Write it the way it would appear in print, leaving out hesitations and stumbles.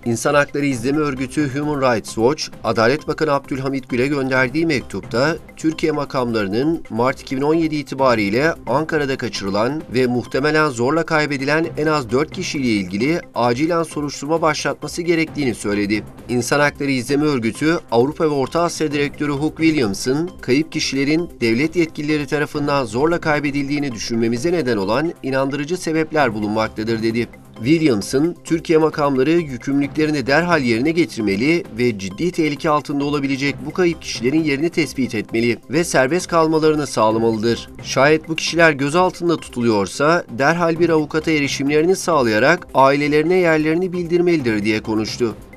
İnsan Hakları İzleme Örgütü Human Rights Watch, Adalet Bakanı Abdülhamit Gül'e gönderdiği mektupta, Türkiye makamlarının Mart 2017 itibariyle Ankara'da kaçırılan ve muhtemelen zorla kaybedilen en az 4 kişiyle ilgili acilen soruşturma başlatması gerektiğini söyledi. İnsan Hakları İzleme Örgütü, Avrupa ve Orta Asya Direktörü Hugh Williams'ın, kayıp kişilerin devlet yetkilileri tarafından zorla kaybedildiğini düşünmemize neden olan inandırıcı sebepler bulunmaktadır, dedi. Williams'ın, Türkiye makamları yükümlülüklerini derhal yerine getirmeli ve ciddi tehlike altında olabilecek bu kayıp kişilerin yerini tespit etmeli ve serbest kalmalarını sağlamalıdır. Şayet bu kişiler gözaltında tutuluyorsa derhal bir avukata erişimlerini sağlayarak ailelerine yerlerini bildirmelidir diye konuştu.